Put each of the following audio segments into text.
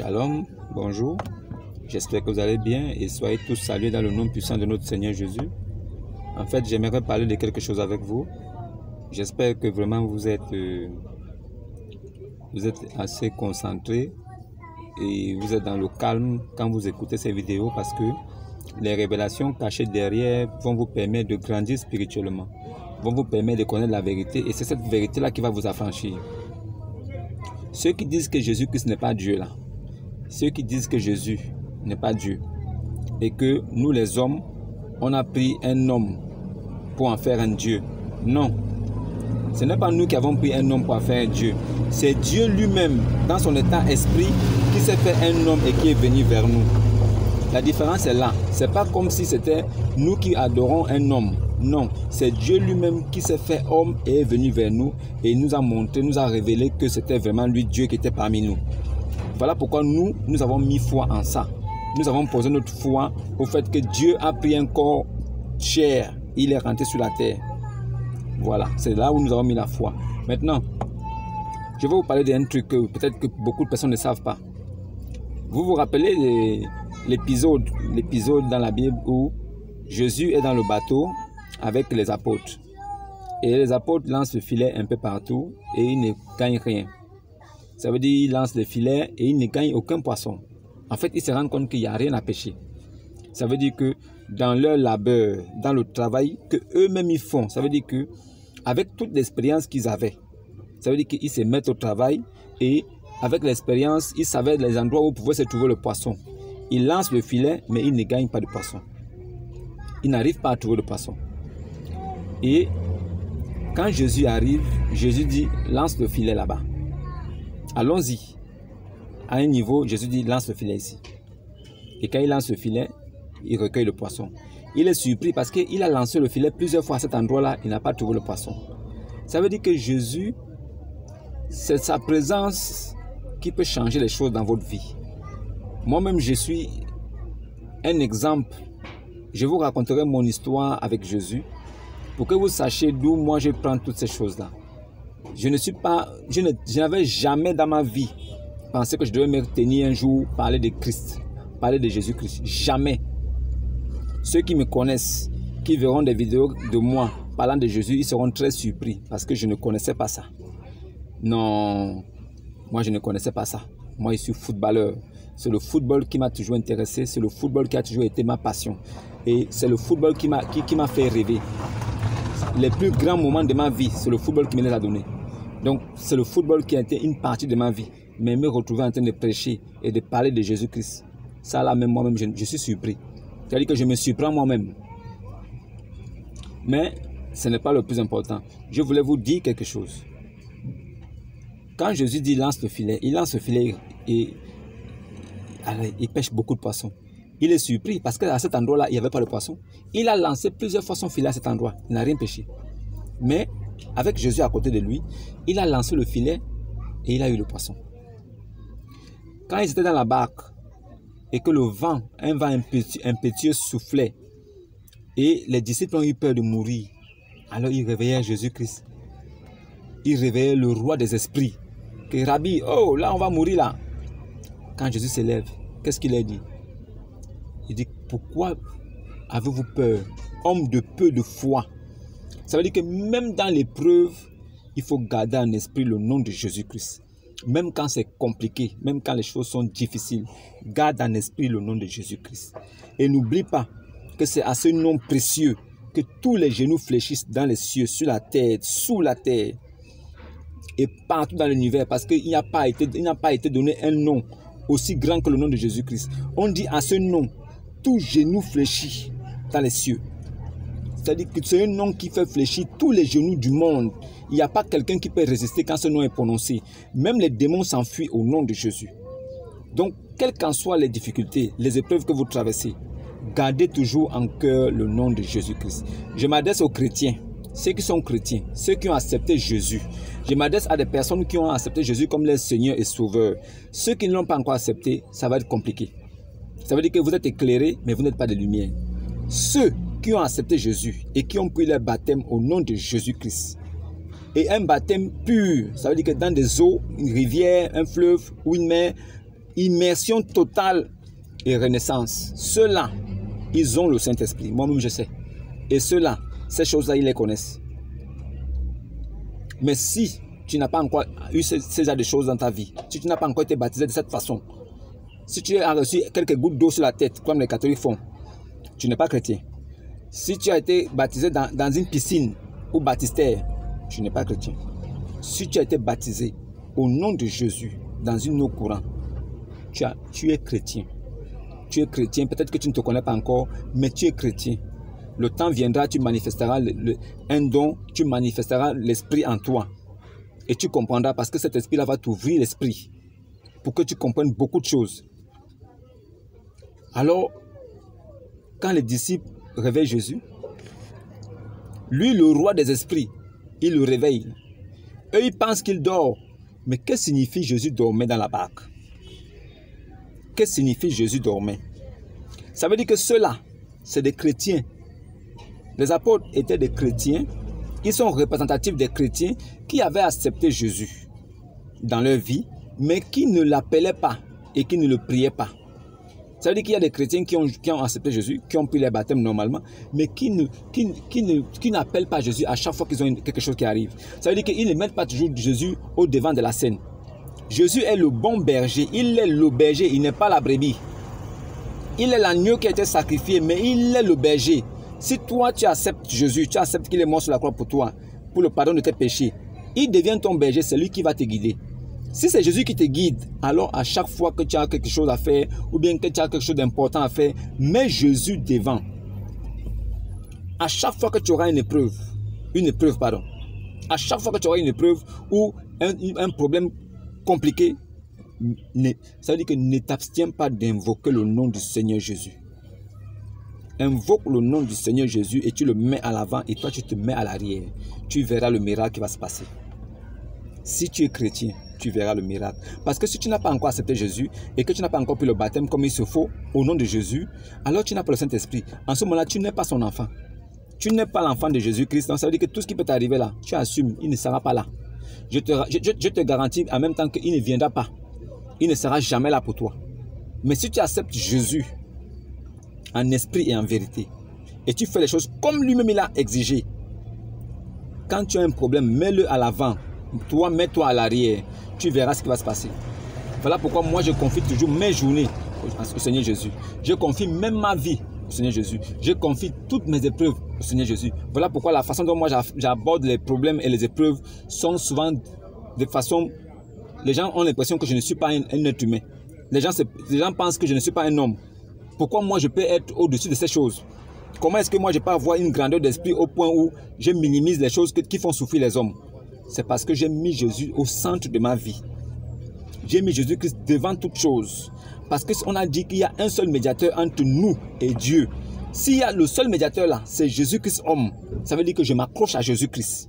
Shalom, bonjour, j'espère que vous allez bien et soyez tous salués dans le nom puissant de notre Seigneur Jésus. En fait, j'aimerais parler de quelque chose avec vous. J'espère que vraiment vous êtes assez concentrés et vous êtes dans le calme quand vous écoutez ces vidéos parce que les révélations cachées derrière vont vous permettre de grandir spirituellement, vont vous permettre de connaître la vérité et c'est cette vérité-là qui va vous affranchir. Ceux qui disent que Jésus-Christ n'est pas Dieu là, ceux qui disent que Jésus n'est pas Dieu et que nous les hommes, on a pris un homme pour en faire un Dieu. Non, ce n'est pas nous qui avons pris un homme pour en faire un Dieu. C'est Dieu lui-même, dans son état esprit, qui s'est fait un homme et qui est venu vers nous. La différence est là. Ce n'est pas comme si c'était nous qui adorons un homme. Non, c'est Dieu lui-même qui s'est fait homme et est venu vers nous et nous a montré, nous a révélé que c'était vraiment lui Dieu qui était parmi nous. Voilà pourquoi nous avons mis foi en ça. Nous avons posé notre foi au fait que Dieu a pris un corps chair, il est rentré sur la terre. Voilà, c'est là où nous avons mis la foi. Maintenant, je vais vous parler d'un truc que peut-être que beaucoup de personnes ne savent pas. Vous vous rappelez l'épisode dans la Bible où Jésus est dans le bateau avec les apôtres. Et les apôtres lancent le filet un peu partout et ils ne gagnent rien. Ça veut dire qu'ils lancent le filet et ils ne gagnent aucun poisson. En fait, ils se rendent compte qu'il n'y a rien à pêcher. Ça veut dire que dans leur labeur, dans le travail que eux-mêmes ils font, ça veut dire que avec toute l'expérience qu'ils avaient, ça veut dire qu'ils se mettent au travail et avec l'expérience, ils savaient les endroits où pouvait se trouver le poisson. Ils lancent le filet, mais ils ne gagnent pas de poisson. Ils n'arrivent pas à trouver de poisson. Et quand Jésus arrive, Jésus dit, lance le filet là-bas. Allons-y. À un niveau, Jésus dit, lance le filet ici. Et quand il lance le filet, il recueille le poisson. Il est surpris parce qu'il a lancé le filet plusieurs fois à cet endroit-là, il n'a pas trouvé le poisson. Ça veut dire que Jésus, c'est sa présence qui peut changer les choses dans votre vie. Moi-même, je suis un exemple. Je vous raconterai mon histoire avec Jésus pour que vous sachiez d'où moi je prends toutes ces choses-là. Je n'avais jamais dans ma vie pensé que je devais me tenir un jour, parler de Christ, parler de Jésus-Christ. Jamais. Ceux qui me connaissent, qui verront des vidéos de moi parlant de Jésus, ils seront très surpris parce que je ne connaissais pas ça. Non, moi je ne connaissais pas ça. Moi je suis footballeur. C'est le football qui m'a toujours intéressé, c'est le football qui a toujours été ma passion. Et c'est le football qui m'a fait rêver. Les plus grands moments de ma vie, c'est le football qui me les a donnés. Donc c'est le football qui a été une partie de ma vie. Mais me retrouver en train de prêcher et de parler de Jésus-Christ, ça là même moi-même je suis surpris. C'est-à-dire que je me surprends moi-même. Mais ce n'est pas le plus important. Je voulais vous dire quelque chose. Quand Jésus dit lance le filet, il lance le filet et il pêche beaucoup de poissons. Il est surpris parce qu'à cet endroit-là, il n'y avait pas de poisson. Il a lancé plusieurs fois son filet à cet endroit. Il n'a rien pêché. Mais avec Jésus à côté de lui, il a lancé le filet et il a eu le poisson. Quand ils étaient dans la barque et que le vent, un vent impétueux soufflait et les disciples ont eu peur de mourir, alors ils réveillaient Jésus-Christ. Ils réveillaient le roi des esprits. Que Rabbi, oh là on va mourir là. Quand Jésus se lève, qu'est-ce qu'il a dit? Il dit, pourquoi avez-vous peur, homme de peu de foi? Ça veut dire que même dans l'épreuve, il faut garder en esprit le nom de Jésus-Christ. Même quand c'est compliqué, même quand les choses sont difficiles, garde en esprit le nom de Jésus-Christ. Et n'oublie pas que c'est à ce nom précieux que tous les genoux fléchissent dans les cieux, sur la terre, sous la terre et partout dans l'univers, parce qu'il n'a pas été donné un nom aussi grand que le nom de Jésus-Christ. On dit à ce nom, tout genou fléchit dans les cieux. C'est-à-dire que c'est un nom qui fait fléchir tous les genoux du monde. Il n'y a pas quelqu'un qui peut résister quand ce nom est prononcé. Même les démons s'enfuient au nom de Jésus. Donc, quelles qu'en soient les difficultés, les épreuves que vous traversez, gardez toujours en cœur le nom de Jésus-Christ. Je m'adresse aux chrétiens, ceux qui sont chrétiens, ceux qui ont accepté Jésus. Je m'adresse à des personnes qui ont accepté Jésus comme leur Seigneur et Sauveur. Ceux qui ne l'ont pas encore accepté, ça va être compliqué. Ça veut dire que vous êtes éclairés, mais vous n'êtes pas de lumière. Ceux qui ont accepté Jésus et qui ont pris leur baptême au nom de Jésus-Christ. Et un baptême pur, ça veut dire que dans des eaux, une rivière, un fleuve ou une mer, immersion totale et renaissance. Ceux-là, ils ont le Saint-Esprit. Moi-même, je sais. Et ceux-là, ces choses-là, ils les connaissent. Mais si tu n'as pas encore eu ces genre de choses dans ta vie, si tu n'as pas encore été baptisé de cette façon, si tu as reçu quelques gouttes d'eau sur la tête, comme les catholiques font, tu n'es pas chrétien. Si tu as été baptisé dans une piscine ou baptistère, tu n'es pas chrétien. Si tu as été baptisé au nom de Jésus dans une eau courante, tu es chrétien. Tu es chrétien, peut-être que tu ne te connais pas encore, mais tu es chrétien. Le temps viendra, tu manifesteras un don, tu manifesteras l'esprit en toi. Et tu comprendras parce que cet esprit-là va t'ouvrir l'esprit pour que tu comprennes beaucoup de choses. Alors, quand les disciples réveillent Jésus, lui, le roi des esprits, il le réveille. Eux, ils pensent qu'il dort. Mais que signifie Jésus dormait dans la barque? Que signifie Jésus dormait? Ça veut dire que ceux-là, c'est des chrétiens. Les apôtres étaient des chrétiens. Ils sont représentatifs des chrétiens qui avaient accepté Jésus dans leur vie, mais qui ne l'appelaient pas et qui ne le priaient pas. Ça veut dire qu'il y a des chrétiens qui ont accepté Jésus, qui ont pris les baptêmes normalement, mais qui n'appellent pas Jésus à chaque fois qu'ils ont quelque chose qui arrive. Ça veut dire qu'ils ne mettent pas toujours Jésus au devant de la scène. Jésus est le bon berger, il est le berger, il n'est pas la brebis. Il est l'agneau qui a été sacrifié, mais il est le berger. Si toi tu acceptes Jésus, tu acceptes qu'il est mort sur la croix pour toi, pour le pardon de tes péchés, il devient ton berger, c'est lui qui va te guider. Si c'est Jésus qui te guide, alors à chaque fois que tu as quelque chose à faire, ou bien que tu as quelque chose d'important à faire, mets Jésus devant. À chaque fois que tu auras une épreuve, à chaque fois que tu auras une épreuve ou un problème compliqué, ça veut dire que ne t'abstiens pas d'invoquer le nom du Seigneur Jésus. Invoque le nom du Seigneur Jésus et tu le mets à l'avant et toi tu te mets à l'arrière. Tu verras le miracle qui va se passer. Si tu es chrétien, tu verras le miracle. Parce que si tu n'as pas encore accepté Jésus et que tu n'as pas encore pris le baptême comme il se faut au nom de Jésus, alors tu n'as pas le Saint-Esprit. En ce moment-là, tu n'es pas son enfant. Tu n'es pas l'enfant de Jésus-Christ. Donc ça veut dire que tout ce qui peut t'arriver là, tu assumes, il ne sera pas là. Je te garantis en même temps qu'il ne viendra pas. Il ne sera jamais là pour toi. Mais si tu acceptes Jésus en esprit et en vérité, et tu fais les choses comme lui-même il a exigé, quand tu as un problème, mets-le à l'avant. Toi, mets-toi à l'arrière. Tu verras ce qui va se passer. Voilà pourquoi moi, je confie toujours mes journées au Seigneur Jésus. Je confie même ma vie au Seigneur Jésus. Je confie toutes mes épreuves au Seigneur Jésus. Voilà pourquoi la façon dont moi j'aborde les problèmes et les épreuves sont souvent de façon... Les gens ont l'impression que je ne suis pas un être humain. Les gens pensent que je ne suis pas un homme. Pourquoi moi, je peux être au-dessus de ces choses? Comment est-ce que moi, je peux avoir une grandeur d'esprit au point où je minimise les choses qui font souffrir les hommes? C'est parce que j'ai mis Jésus au centre de ma vie. J'ai mis Jésus-Christ devant toute chose. Parce qu'on a dit qu'il y a un seul médiateur entre nous et Dieu. S'il y a le seul médiateur là, c'est Jésus-Christ homme. Ça veut dire que je m'accroche à Jésus-Christ.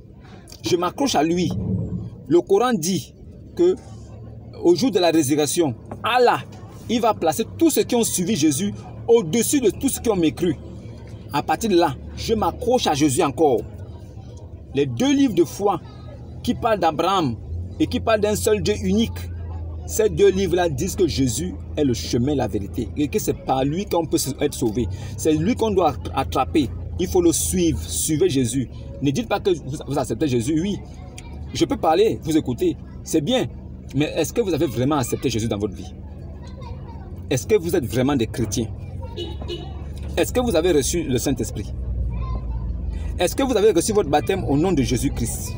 Je m'accroche à lui. Le Coran dit que au jour de la résurrection, Allah, il va placer tous ceux qui ont suivi Jésus au-dessus de tous ceux qui ont mécru. À partir de là, je m'accroche à Jésus encore. Les deux livres de foi qui parlent d'Abraham et qui parlent d'un seul Dieu unique, ces deux livres-là disent que Jésus est le chemin, la vérité, et que c'est par lui qu'on peut être sauvé. C'est lui qu'on doit attraper. Il faut le suivre. Suivez Jésus. Ne dites pas que vous acceptez Jésus. Oui, je peux parler, vous écoutez, c'est bien. Mais est-ce que vous avez vraiment accepté Jésus dans votre vie? Est-ce que vous êtes vraiment des chrétiens? Est-ce que vous avez reçu le Saint-Esprit? Est-ce que vous avez reçu votre baptême au nom de Jésus-Christ?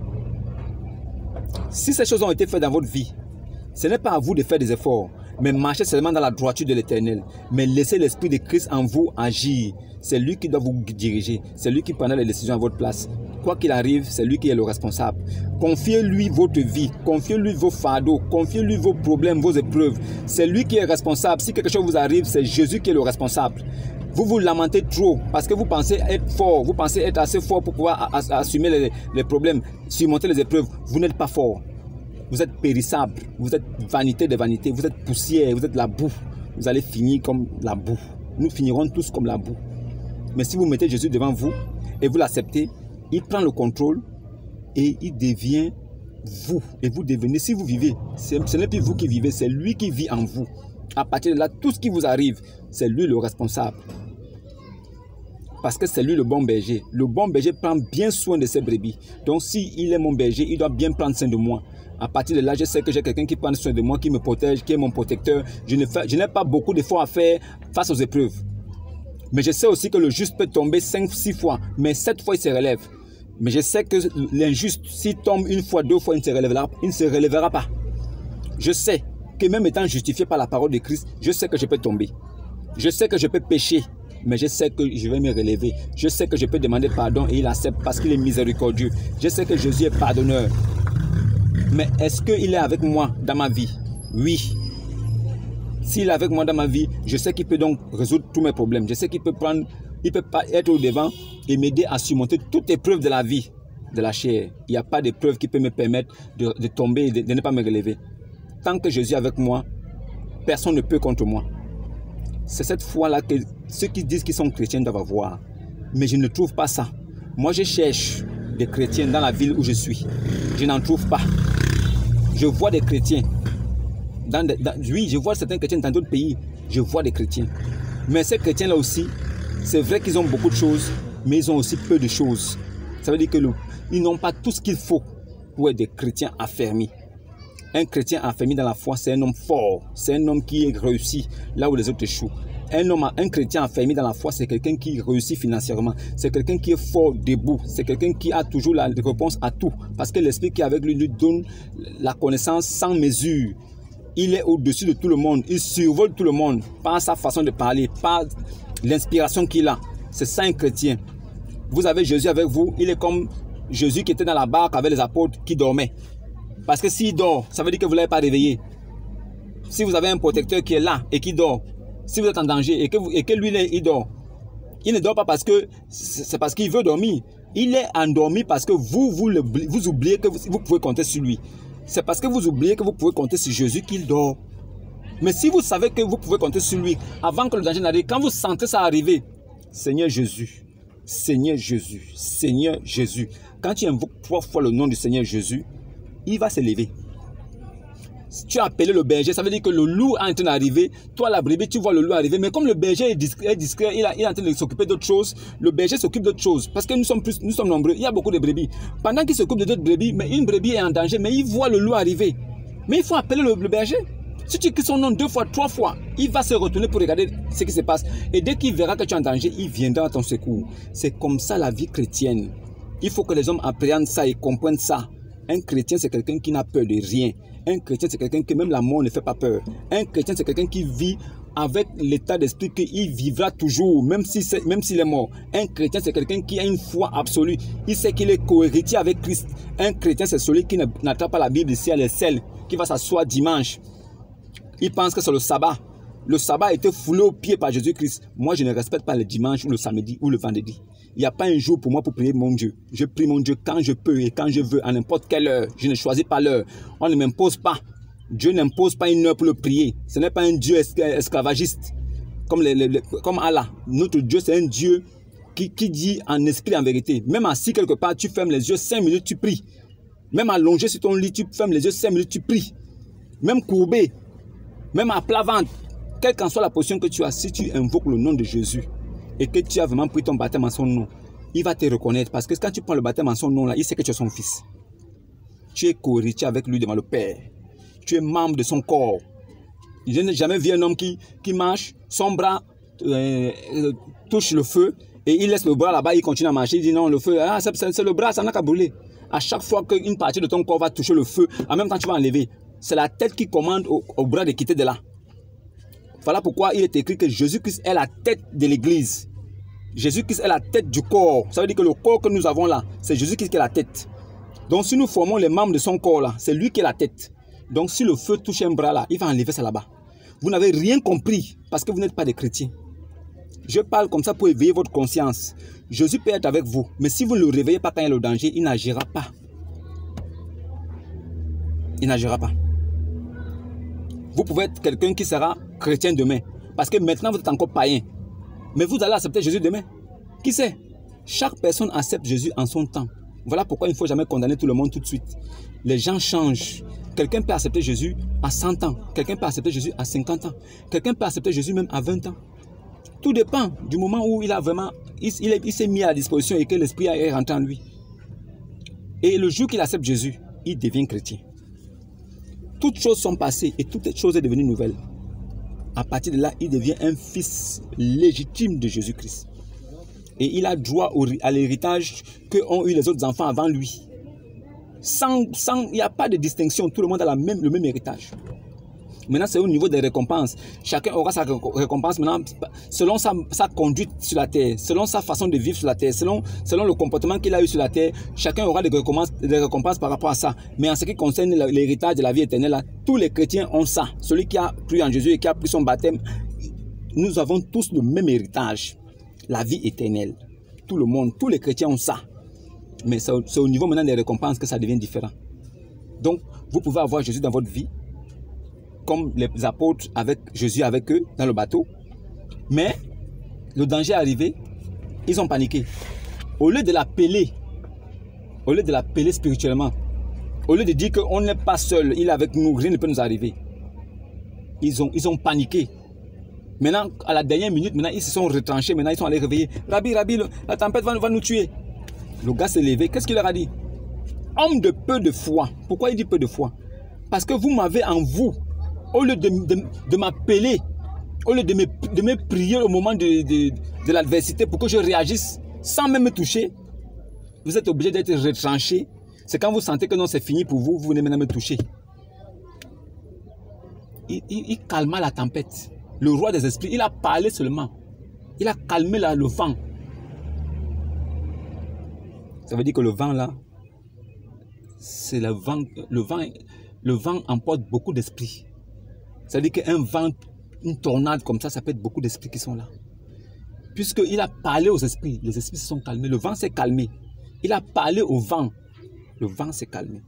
Si ces choses ont été faites dans votre vie, ce n'est pas à vous de faire des efforts, mais marchez seulement dans la droiture de l'Éternel. Mais laissez l'Esprit de Christ en vous agir. C'est lui qui doit vous diriger. C'est lui qui prendra les décisions à votre place. Quoi qu'il arrive, c'est lui qui est le responsable. Confiez-lui votre vie, confiez-lui vos fardeaux, confiez-lui vos problèmes, vos épreuves. C'est lui qui est responsable. Si quelque chose vous arrive, c'est Jésus qui est le responsable. Vous vous lamentez trop parce que vous pensez être fort, vous pensez être assez fort pour pouvoir assumer les problèmes, surmonter les épreuves. Vous n'êtes pas fort. Vous êtes périssable, vous êtes vanité de vanité, vous êtes poussière, vous êtes la boue. Vous allez finir comme la boue. Nous finirons tous comme la boue. Mais si vous mettez Jésus devant vous et vous l'acceptez, il prend le contrôle et il devient vous. Et vous devenez, si vous vivez, ce n'est plus vous qui vivez, c'est lui qui vit en vous. À partir de là, tout ce qui vous arrive, c'est lui le responsable. Parce que c'est lui le bon berger. Le bon berger prend bien soin de ses brebis. Donc s'il est mon berger, il doit bien prendre soin de moi. À partir de là, je sais que j'ai quelqu'un qui prend soin de moi, qui me protège, qui est mon protecteur. Je n'ai pas beaucoup d'efforts à faire face aux épreuves. Mais je sais aussi que le juste peut tomber 5-6 fois, mais 7 fois il se relève. Mais je sais que l'injuste, s'il tombe 1 fois, 2 fois, il ne se relèvera pas. Je sais que même étant justifié par la parole de Christ, je sais que je peux tomber. Je sais que je peux pécher, mais je sais que je vais me relever. Je sais que je peux demander pardon et il accepte parce qu'il est miséricordieux. Je sais que Jésus est pardonneur. Mais est-ce qu'il est avec moi dans ma vie? Oui. S'il est avec moi dans ma vie, je sais qu'il peut donc résoudre tous mes problèmes. Je sais qu'il peut prendre, il peut pas être au devant et m'aider à surmonter toute épreuve de la vie, de la chair. Il n'y a pas d'épreuve qui peut me permettre de tomber et de ne pas me relever. Tant que Jésus est avec moi, personne ne peut contre moi. C'est cette foi-là que ceux qui disent qu'ils sont chrétiens doivent avoir. Mais je ne trouve pas ça. Moi, je cherche des chrétiens dans la ville où je suis. Je n'en trouve pas. Je vois des chrétiens. Oui, je vois certains chrétiens dans d'autres pays. Je vois des chrétiens. Mais ces chrétiens-là aussi, c'est vrai qu'ils ont beaucoup de choses, mais ils ont aussi peu de choses. Ça veut dire qu'ils n'ont pas tout ce qu'il faut pour être des chrétiens affermis. Un chrétien affermi dans la foi, c'est un homme fort. C'est un homme qui est réussi là où les autres échouent. Un chrétien affermi dans la foi, c'est quelqu'un qui réussit financièrement. C'est quelqu'un qui est fort debout. C'est quelqu'un qui a toujours la réponse à tout. Parce que l'esprit qui est avec lui donne la connaissance sans mesure. Il est au-dessus de tout le monde. Il survole tout le monde par sa façon de parler, par l'inspiration qu'il a. C'est ça un chrétien. Vous avez Jésus avec vous. Il est comme Jésus qui était dans la barque avec les apôtres qui dormaient. Parce que s'il dort, ça veut dire que vous ne l'avez pas réveillé. Si vous avez un protecteur qui est là et qui dort, si vous êtes en danger et que lui, il dort, il ne dort pas parce que c'est parce qu'il veut dormir. Il est endormi parce que vous oubliez que vous pouvez compter sur lui. C'est parce que vous oubliez que vous pouvez compter sur Jésus qu'il dort. Mais si vous savez que vous pouvez compter sur lui, avant que le danger n'arrive, quand vous sentez ça arriver, Seigneur Jésus, Seigneur Jésus, Seigneur Jésus. Quand tu invoques 3 fois le nom du Seigneur Jésus, il va se lever. Si tu as appelé le berger, ça veut dire que le loup est en train d'arriver. Toi, la brebis, tu vois le loup arriver. Mais comme le berger est discret, il est en train de s'occuper d'autres choses. Le berger s'occupe d'autres choses. Parce que nous sommes nombreux. Il y a beaucoup de brebis. Pendant qu'il s'occupe d'autres brebis, mais une brebis est en danger, mais il voit le loup arriver. Mais il faut appeler le berger. Si tu écris son nom 2 fois, 3 fois, il va se retourner pour regarder ce qui se passe. Et dès qu'il verra que tu es en danger, il viendra à ton secours. C'est comme ça la vie chrétienne. Il faut que les hommes appréhendent ça et comprennent ça. Un chrétien, c'est quelqu'un qui n'a peur de rien. Un chrétien, c'est quelqu'un que même la mort ne fait pas peur. Un chrétien, c'est quelqu'un qui vit avec l'état d'esprit qu'il vivra toujours, même s'il est mort. Un chrétien, c'est quelqu'un qui a une foi absolue. Il sait qu'il est cohéritier avec Christ. Un chrétien, c'est celui qui n'attrape pas la Bible ici à l'aisselle, qui va s'asseoir dimanche. Il pense que c'est le sabbat. Le sabbat a été foulé aux pieds par Jésus-Christ. Moi, je ne respecte pas le dimanche ou le samedi ou le vendredi. Il n'y a pas un jour pour moi pour prier mon Dieu. Je prie mon Dieu quand je peux et quand je veux, à n'importe quelle heure. Je ne choisis pas l'heure. On ne m'impose pas. Dieu n'impose pas une heure pour le prier. Ce n'est pas un Dieu esclavagiste comme Allah. Notre Dieu, c'est un Dieu qui dit en esprit, en vérité. Même assis quelque part, tu fermes les yeux 5 minutes, tu pries. Même allongé sur ton lit, tu fermes les yeux 5 minutes, tu pries. Même courbé, même à plat ventre. Quelle qu'en soit la position que tu as, si tu invoques le nom de Jésus et que tu as vraiment pris ton baptême en son nom, il va te reconnaître. Parce que quand tu prends le baptême en son nom, là, il sait que tu es son fils. Tu es co-héritier avec lui devant le Père. Tu es membre de son corps. Je n'ai jamais vu un homme qui marche, son bras touche le feu et il laisse le bras là-bas, il continue à marcher. Il dit non, le feu, c'est le bras, ça n'a qu'à brûler. À chaque fois qu'une partie de ton corps va toucher le feu, en même temps tu vas enlever. C'est la tête qui commande au bras de quitter de là. Voilà pourquoi il est écrit que Jésus-Christ est la tête de l'église. Jésus-Christ est la tête du corps. Ça veut dire que le corps que nous avons là, c'est Jésus-Christ qui est la tête. Donc si nous formons les membres de son corps là, c'est lui qui est la tête. Donc si le feu touche un bras là, il va enlever ça là-bas. Vous n'avez rien compris parce que vous n'êtes pas des chrétiens. Je parle comme ça pour éveiller votre conscience. Jésus peut être avec vous, mais si vous ne le réveillez pas quand il y a le danger, il n'agira pas. Il n'agira pas. Vous pouvez être quelqu'un qui sera chrétien demain. Parce que maintenant, vous êtes encore païen. Mais vous allez accepter Jésus demain. Qui sait? Chaque personne accepte Jésus en son temps. Voilà pourquoi il ne faut jamais condamner tout le monde tout de suite. Les gens changent. Quelqu'un peut accepter Jésus à 100 ans. Quelqu'un peut accepter Jésus à 50 ans. Quelqu'un peut accepter Jésus même à 20 ans. Tout dépend du moment où il a vraiment, il s'est mis à la disposition et que l'Esprit est rentré en lui. Et le jour qu'il accepte Jésus, il devient chrétien. Toutes choses sont passées et toute chose est devenue nouvelle. À partir de là, il devient un fils légitime de Jésus-Christ. Et il a droit à l'héritage qu'ont eu les autres enfants avant lui. Il n'y a pas de distinction, tout le monde a le même héritage. Maintenant, c'est au niveau des récompenses. Chacun aura sa récompense maintenant selon sa conduite sur la terre, selon sa façon de vivre sur la terre, selon le comportement qu'il a eu sur la terre. Chacun aura des récompenses par rapport à ça. Mais en ce qui concerne l'héritage de la vie éternelle, là, tous les chrétiens ont ça. Celui qui a cru en Jésus et qui a pris son baptême, nous avons tous le même héritage. La vie éternelle. Tout le monde, tous les chrétiens ont ça. Mais c'est au niveau maintenant des récompenses que ça devient différent. Donc, vous pouvez avoir Jésus dans votre vie, comme les apôtres avec Jésus avec eux dans le bateau. Mais le danger est arrivé, ils ont paniqué. Au lieu de l'appeler spirituellement, au lieu de dire qu'on n'est pas seul, il est avec nous, rien ne peut nous arriver, ils ont paniqué. Maintenant, à la dernière minute, maintenant, ils se sont retranchés, maintenant ils sont allés réveiller. Rabbi, la tempête va nous tuer. Le gars s'est levé, qu'est-ce qu'il leur a dit? Homme de peu de foi. Pourquoi il dit peu de foi? Parce que vous m'avez en vous. Au lieu de m'appeler, au lieu de me prier au moment de l'adversité pour que je réagisse sans même me toucher, vous êtes obligé d'être retranché. C'est quand vous sentez que non, c'est fini pour vous, vous venez maintenant me toucher. Il calma la tempête. Le roi des esprits, il a parlé seulement. Il a calmé le vent. Ça veut dire que le vent là, c'est le vent. Le vent emporte beaucoup d'esprits. Ça veut dire qu'un vent, une tornade comme ça peut être beaucoup d'esprits qui sont là. Puisqu'il a parlé aux esprits, les esprits se sont calmés, le vent s'est calmé. Il a parlé au vent, le vent s'est calmé.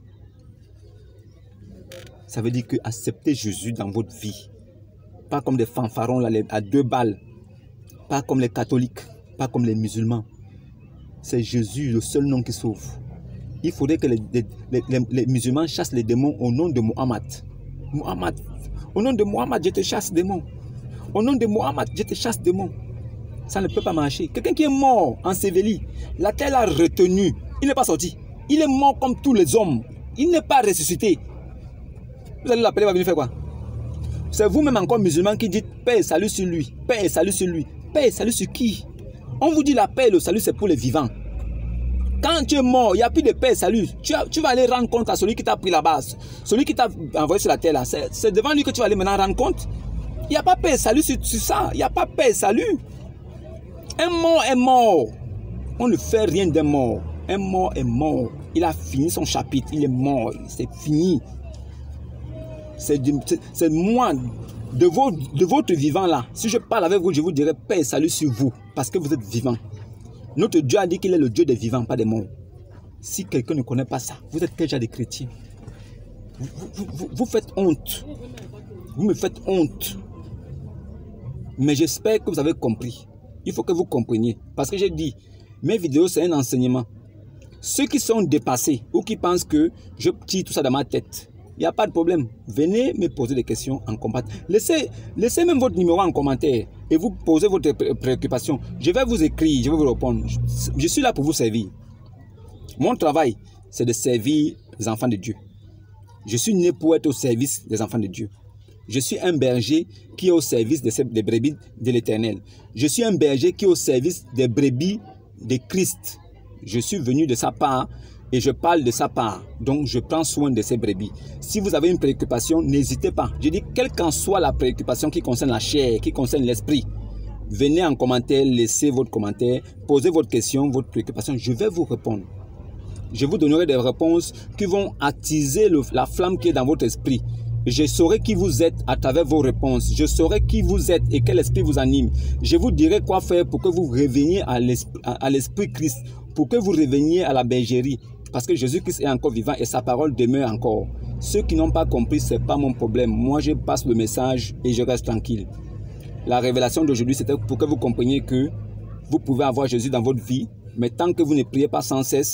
Ça veut dire que acceptez Jésus dans votre vie. Pas comme des fanfarons là, à 2 balles. Pas comme les catholiques, pas comme les musulmans. C'est Jésus, le seul nom qui sauve. Il faudrait que les musulmans chassent les démons au nom de Mohammed. Mohammed. Au nom de Mohammed, je te chasse démons. Au nom de Mohammed, je te chasse démons. Ça ne peut pas marcher. Quelqu'un qui est mort, enseveli, la terre l'a retenu. Il n'est pas sorti. Il est mort comme tous les hommes. Il n'est pas ressuscité. Vous allez l'appeler, il va venir faire quoi? C'est vous-même encore musulman qui dites paix et salut sur lui. Paix et salut sur lui. Paix et salut sur qui? On vous dit la paix et le salut, c'est pour les vivants. Quand tu es mort, il n'y a plus de paix et salut. Tu vas aller rendre compte à celui qui t'a pris la base. Celui qui t'a envoyé sur la terre là. C'est devant lui que tu vas aller maintenant rendre compte. Il n'y a pas paix et salut sur ça. Il n'y a pas paix et salut. Un mort est mort. On ne fait rien d'un mort. Un mort est mort. Il a fini son chapitre. Il est mort. C'est fini. C'est moi. De votre vivant là. Si je parle avec vous, je vous dirai paix et salut sur vous. Parce que vous êtes vivant. Notre Dieu a dit qu'il est le Dieu des vivants, pas des morts. Si quelqu'un ne connaît pas ça, vous êtes déjà des chrétiens. Vous faites honte. Vous me faites honte. Mais j'espère que vous avez compris. Il faut que vous compreniez. Parce que j'ai dit, mes vidéos, c'est un enseignement. Ceux qui sont dépassés ou qui pensent que je tire tout ça dans ma tête, il n'y a pas de problème. Venez me poser des questions en commentaire. Laissez même votre numéro en commentaire et vous posez votre préoccupation. Je vais vous écrire, je vais vous répondre. Je suis là pour vous servir. Mon travail, c'est de servir les enfants de Dieu. Je suis né pour être au service des enfants de Dieu. Je suis un berger qui est au service des brebis de l'Éternel. Je suis un berger qui est au service des brebis de Christ. Je suis venu de sa part et je parle de sa part. Donc, je prends soin de ces brebis. Si vous avez une préoccupation, n'hésitez pas. Je dis, quelle qu'en soit la préoccupation qui concerne la chair, qui concerne l'esprit, venez en commentaire, laissez votre commentaire, posez votre question, votre préoccupation. Je vais vous répondre. Je vous donnerai des réponses qui vont attiser la flamme qui est dans votre esprit. Je saurai qui vous êtes à travers vos réponses. Je saurai qui vous êtes et quel esprit vous anime. Je vous dirai quoi faire pour que vous reveniez à l'esprit Christ, pour que vous reveniez à la bergerie. Parce que Jésus-Christ est encore vivant et sa parole demeure encore. Ceux qui n'ont pas compris, ce n'est pas mon problème. Moi, je passe le message et je reste tranquille. La révélation d'aujourd'hui, c'était pour que vous compreniez que vous pouvez avoir Jésus dans votre vie, mais tant que vous ne priez pas sans cesse,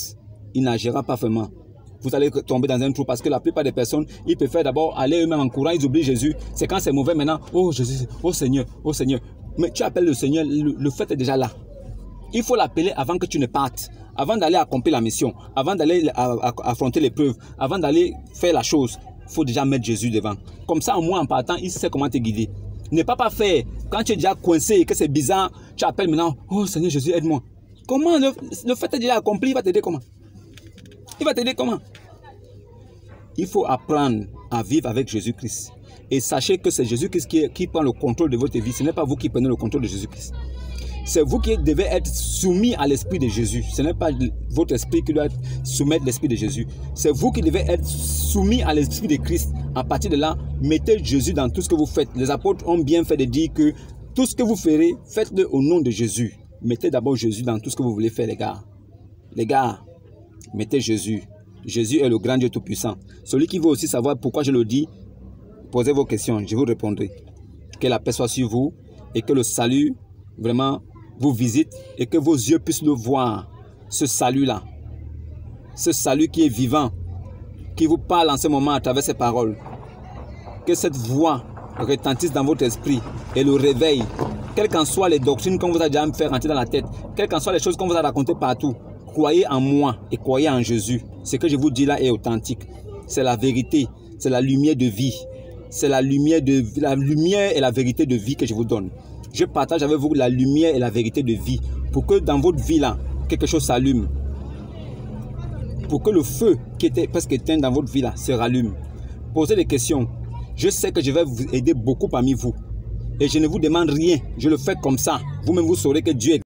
il n'agira pas vraiment. Vous allez tomber dans un trou parce que la plupart des personnes, ils préfèrent d'abord aller eux-mêmes en courant, ils oublient Jésus. C'est quand c'est mauvais maintenant, oh Jésus, oh Seigneur, oh Seigneur. Mais tu appelles le Seigneur, le fait est déjà là. Il faut l'appeler avant que tu ne partes, avant d'aller accomplir la mission, avant d'aller affronter l'épreuve, avant d'aller faire la chose. Il faut déjà mettre Jésus devant. Comme ça, au moins en partant, il sait comment te guider. Ne pas faire, quand tu es déjà coincé et que c'est bizarre, tu appelles maintenant, oh Seigneur Jésus, aide-moi. Comment le fait est déjà accompli, il va t'aider comment? Il va t'aider comment? Il faut apprendre à vivre avec Jésus-Christ. Et sachez que c'est Jésus-Christ qui prend le contrôle de votre vie. Ce n'est pas vous qui prenez le contrôle de Jésus-Christ. C'est vous qui devez être soumis à l'esprit de Jésus. Ce n'est pas votre esprit qui doit soumettre l'esprit de Jésus. C'est vous qui devez être soumis à l'esprit de Christ. À partir de là, mettez Jésus dans tout ce que vous faites. Les apôtres ont bien fait de dire que tout ce que vous ferez, faites-le au nom de Jésus. Mettez d'abord Jésus dans tout ce que vous voulez faire, les gars. Les gars, mettez Jésus. Jésus est le grand Dieu Tout-Puissant. Celui qui veut aussi savoir pourquoi je le dis, posez vos questions, je vous répondrai. Que la paix soit sur vous et que le salut, vraiment, vous visite et que vos yeux puissent le voir, ce salut-là. Ce salut qui est vivant, qui vous parle en ce moment à travers ces paroles. Que cette voix retentisse dans votre esprit et le réveille. Quelles qu'en soient les doctrines qu'on vous a déjà fait rentrer dans la tête, quelles qu'en soient les choses qu'on vous a racontées partout, croyez en moi et croyez en Jésus. Ce que je vous dis là est authentique. C'est la vérité, c'est la lumière de vie. C'est la lumière et la vérité de vie que je vous donne. Je partage avec vous la lumière et la vérité de vie pour que dans votre vie là, quelque chose s'allume. Pour que le feu qui était presque éteint dans votre vie là se rallume. Posez des questions. Je sais que je vais vous aider beaucoup parmi vous. Et je ne vous demande rien. Je le fais comme ça. Vous-même vous saurez que Dieu est